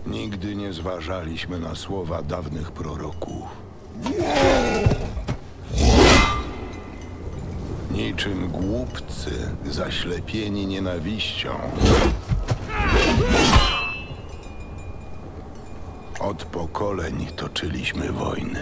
Nigdy nie zważaliśmy na słowa dawnych proroków. Niczym głupcy, zaślepieni nienawiścią. Od pokoleń toczyliśmy wojny.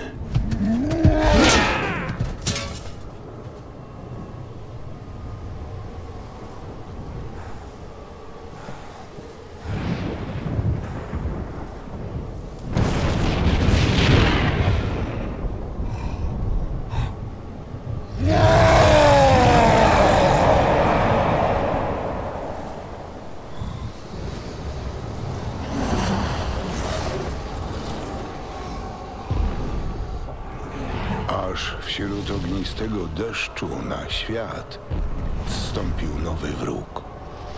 Aż wśród ognistego deszczu na świat zstąpił nowy wróg.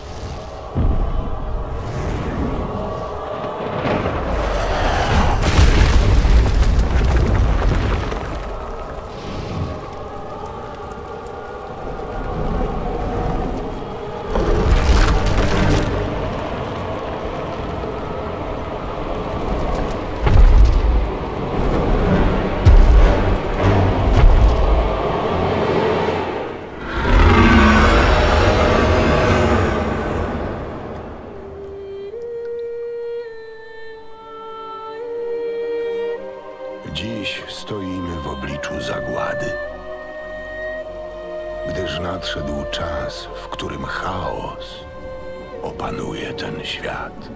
Dziś stoimy w obliczu zagłady, gdyż nadszedł czas, w którym chaos opanuje ten świat.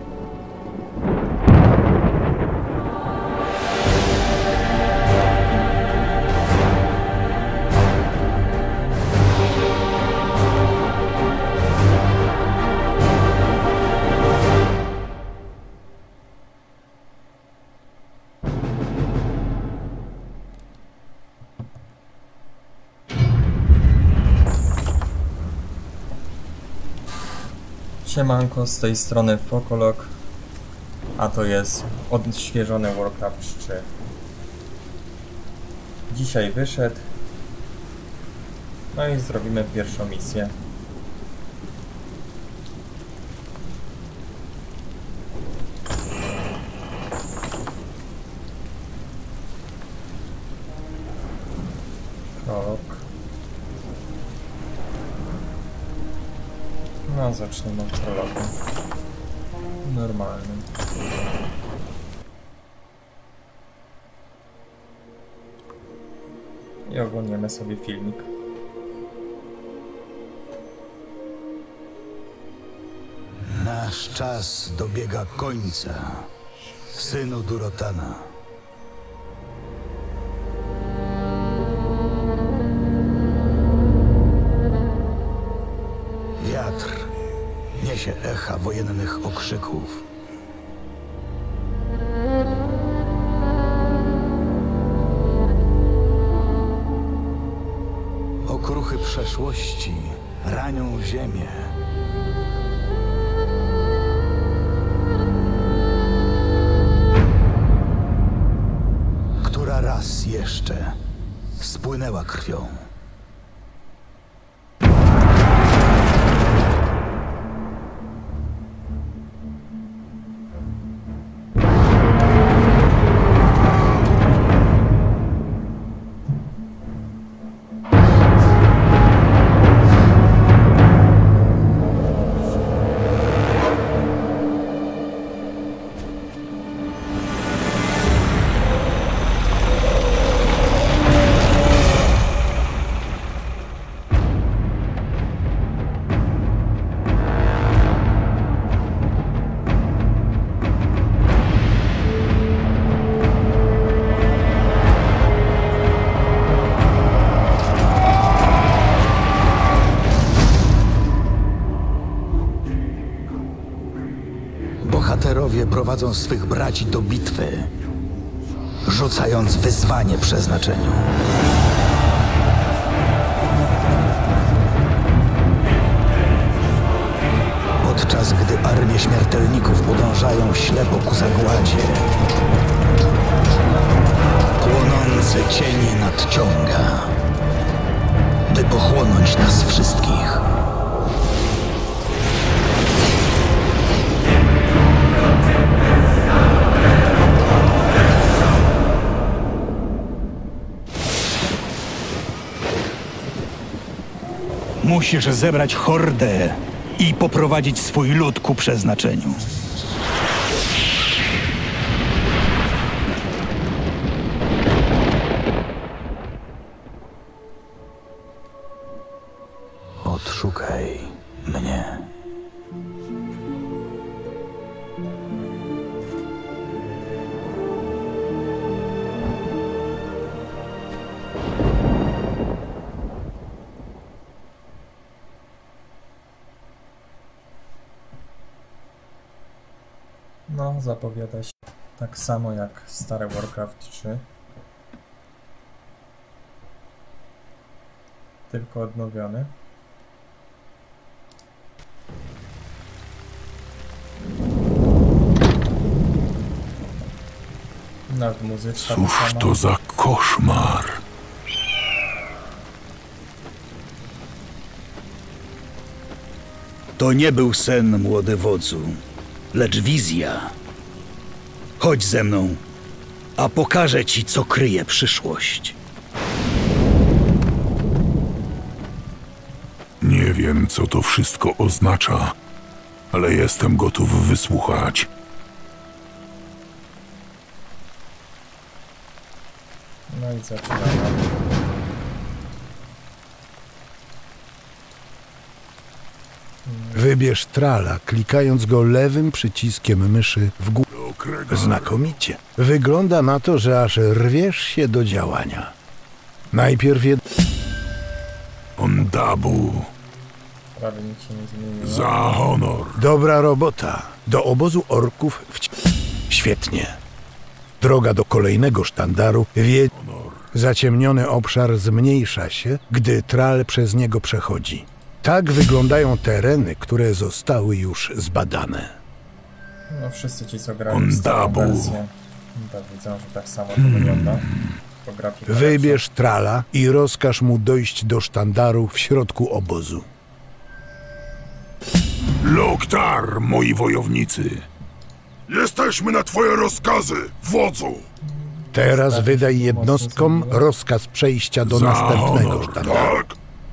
Siemanko, z tej strony Fokolog, a to jest odświeżony Warcraft 3. Dzisiaj wyszedł, no i zrobimy pierwszą misję. Prolog. No, zaczniemy od prologu. Normalnym. I oglądamy sobie filmik. Nasz czas dobiega końca, synu Durotana. Wiatr niesie echa wojennych okrzyków. Okruchy przeszłości ranią ziemię. Która raz jeszcze spłynęła krwią. Bohaterowie prowadzą swych braci do bitwy, rzucając wyzwanie przeznaczeniu. Podczas gdy armie śmiertelników podążają ślepo ku zagładzie, płonący cień nadciąga, by pochłonąć nas wszystkich. Musisz zebrać hordę i poprowadzić swój lud ku przeznaczeniu. Odszukaj mnie. No, zapowiada się tak samo jak stare Warcraft 3. Tylko odnowiony. Nawet muzyczka Cóż ta sama. to za koszmar? To nie był sen, młody wodzu, lecz wizja. Chodź ze mną, a pokażę ci, co kryje przyszłość. Nie wiem, co to wszystko oznacza, ale jestem gotów wysłuchać. No i zaczynamy. Wybierz Trala, klikając go lewym przyciskiem myszy w górę. Znakomicie. Wygląda na to, że aż rwiesz się do działania. Najpierw Ondabu, Prawie nic się nie zmieniło. za honor. Dobra robota. Do obozu orków Świetnie. Droga do kolejnego sztandaru Zaciemniony obszar zmniejsza się, gdy Tral przez niego przechodzi. Tak wyglądają tereny, które zostały już zbadane. No wszyscy ci, co grali w starą Ondabu. wersję, to widzą, że tak samo to wygląda. Tylko grafika Wybierz Trala i rozkaż mu dojść do sztandaru w środku obozu. Loktar, moi wojownicy. Jesteśmy na twoje rozkazy, wodzu. Teraz wydaj jednostkom rozkaz przejścia do Za następnego honor, sztandaru. tak.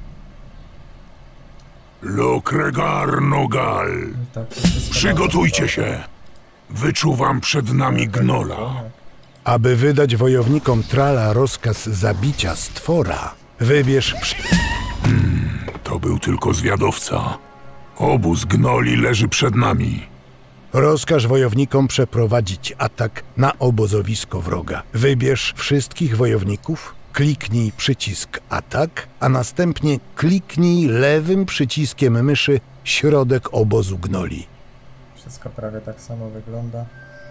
Lokregar Nogal. Tak, to wszystko Przygotujcie bardzo się. Wyczuwam przed nami gnola. Aby wydać wojownikom Trala rozkaz zabicia stwora, wybierz To był tylko zwiadowca. Obóz gnoli leży przed nami. Rozkaż wojownikom przeprowadzić atak na obozowisko wroga. Wybierz wszystkich wojowników, kliknij przycisk atak, a następnie kliknij lewym przyciskiem myszy środek obozu gnoli. Wszystko prawie tak samo wygląda.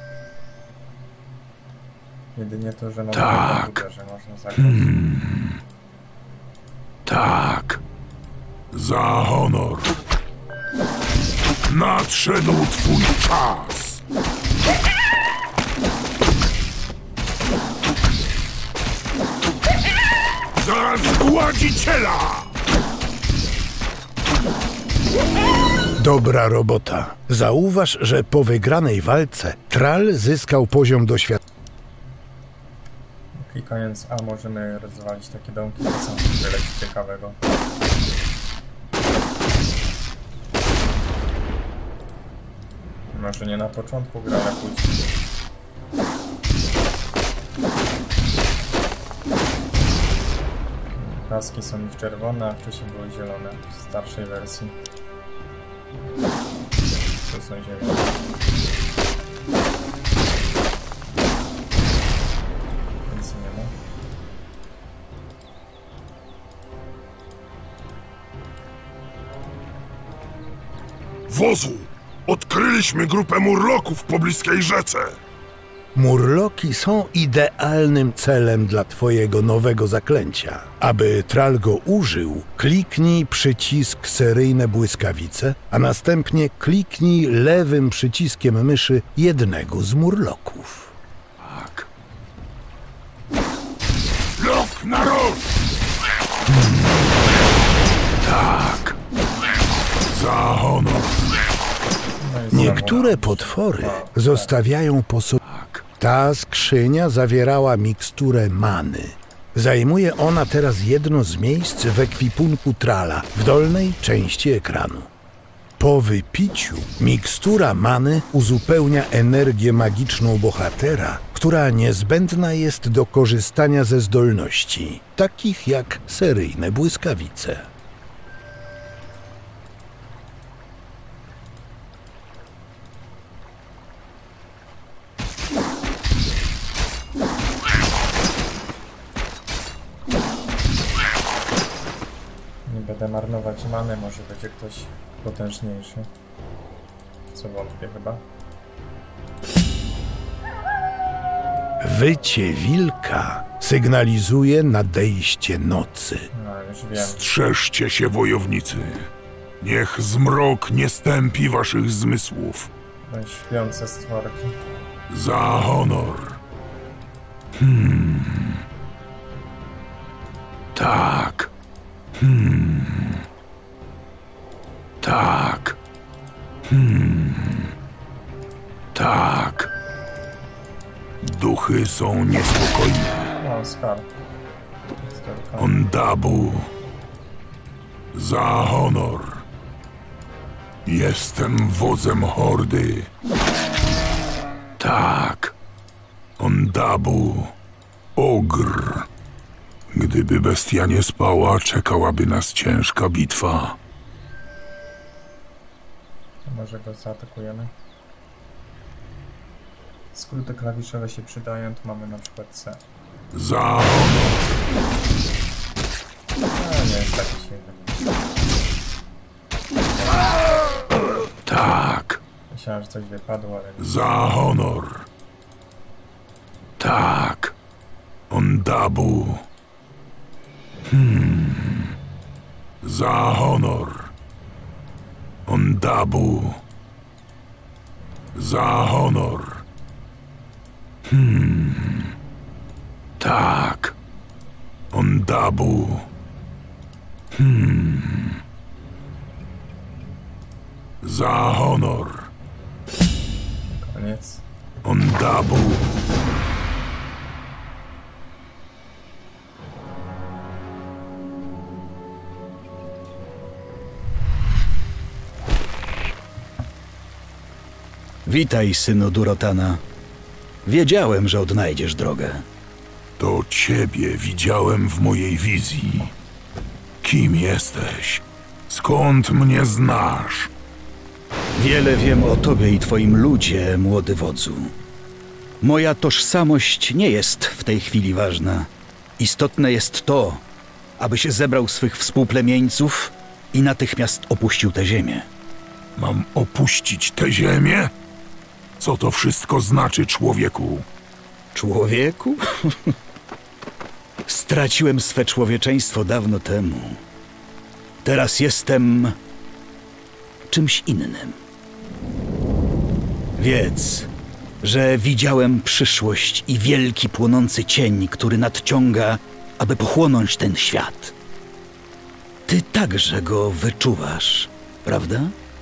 Jedynie to, że mamy Tak. komputer, że można zagrać. Tak. Za honor. Nadszedł twój czas. Za zgładziciela! Dobra robota. Zauważ, że po wygranej walce Tral zyskał poziom doświadczenia. Klikając A możemy rozwalić takie domki, to są tyle ciekawego. Może nie na początku gry, ale później. Paski są już czerwone, a wcześniej były zielone w starszej wersji. Tu są zielone. Nic nie ma. Wozu! Odkryliśmy grupę murloków w pobliskiej rzece. Murloki są idealnym celem dla twojego nowego zaklęcia. Aby Tral go użył, kliknij przycisk seryjne błyskawice, a następnie kliknij lewym przyciskiem myszy jednego z murloków. Tak. Lok na rok! Tak. Za honor. No i znowu Niektóre nam potwory się- zostawiają po sobie. Ta skrzynia zawierała miksturę many. Zajmuje ona teraz jedno z miejsc w ekwipunku Trala w dolnej części ekranu. Po wypiciu mikstura many uzupełnia energię magiczną bohatera, która niezbędna jest do korzystania ze zdolności, takich jak seryjne błyskawice. Nie będę marnować many, może będzie ktoś potężniejszy. Co wątpię chyba. Wycie wilka sygnalizuje nadejście nocy. No, już wiem. Strzeżcie się, wojownicy. Niech zmrok nie stępi waszych zmysłów. Bądź śpiące stworki. Za honor. Tak. Tak. Tak. Duchy są niespokojne. O, skarb. Ondabu. Za honor. Jestem wodzem hordy. Tak. Ondabu. Ogr. Gdyby bestia nie spała, czekałaby nas ciężka bitwa. To może go zaatakujemy. Skróty klawiszowe się przydają, tu mamy na przykład C. Za honor. A, nie jest taki silny. Tak. Myślałem, że coś wypadło, ale nie. Za honor. Tak. Ondabu. Za honor. Ondabu. Za honor. Tak. Ondabu. Za honor. Koniec. Ondabu. Witaj, synu Durotana. Wiedziałem, że odnajdziesz drogę. To ciebie widziałem w mojej wizji. Kim jesteś? Skąd mnie znasz? Wiele wiem o tobie i twoim ludzie, młody wodzu. Moja tożsamość nie jest w tej chwili ważna. Istotne jest to, abyś zebrał swych współplemieńców i natychmiast opuścił tę ziemię. Mam opuścić tę ziemię? Co to wszystko znaczy, człowieku? Człowieku? Straciłem swe człowieczeństwo dawno temu. Teraz jestem czymś innym. Wiedz, że widziałem przyszłość i wielki płonący cień, który nadciąga, aby pochłonąć ten świat. Ty także go wyczuwasz, prawda?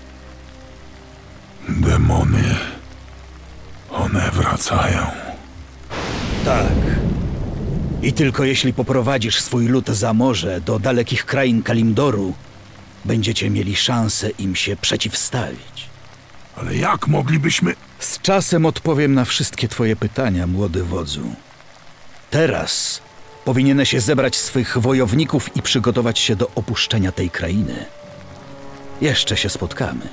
Demony. One wracają. Tak. I tylko jeśli poprowadzisz swój lud za morze do dalekich krain Kalimdoru, będziecie mieli szansę im się przeciwstawić. Ale jak moglibyśmy... Z czasem odpowiem na wszystkie twoje pytania, młody wodzu. Teraz powinieneś zebrać swych wojowników i przygotować się do opuszczenia tej krainy. Jeszcze się spotkamy.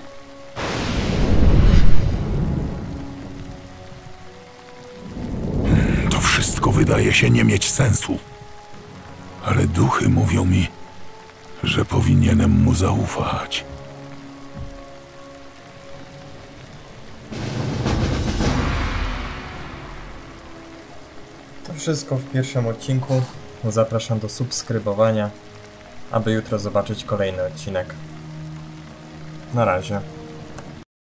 To wszystko wydaje się nie mieć sensu. Ale duchy mówią mi, że powinienem mu zaufać. To wszystko w pierwszym odcinku. Zapraszam do subskrybowania, aby jutro zobaczyć kolejny odcinek. Na razie.